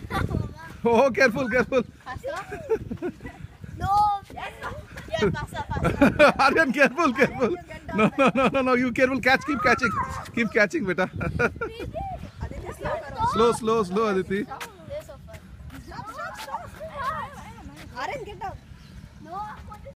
Oh, careful, careful. No. Yeah, faster. Aryan, careful, careful. No, no, no, no, no. You careful. Catch, keep catching, beta. Slow, slow, slow, Aditi. Aryan, get down. No.